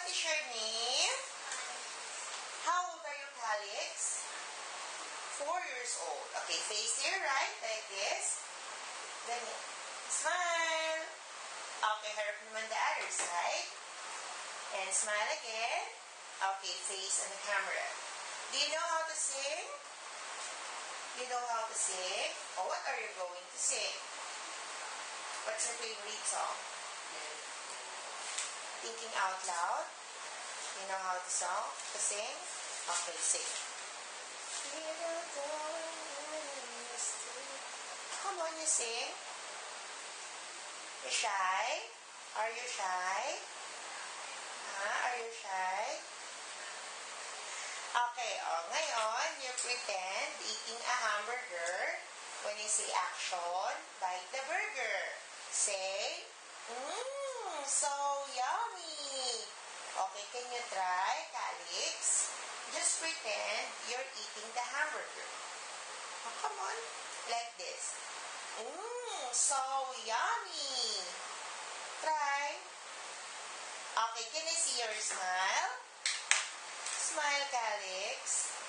What is your name? How old are you, Calix? 4 years old. Okay, face to your right, like this. Then, smile. Okay, harap naman the other side. And smile again. Okay, face on the camera. Do you know how to sing? You know how to sing? Oh, what are you going to sing? What's your favorite song? Thinking out loud? You know how to sing? Okay, sing. Come on, you sing. You're shy? Are you shy? Are you shy? Okay, ngayon, you pretend eating a hamburger. When you say action, bite the burger. Say, so yummy. Okay, can you try, Calix? Just pretend you're eating the hamburger. Oh, come on. Like this. So yummy. Try. Okay, can you see your smile? Smile, Calix.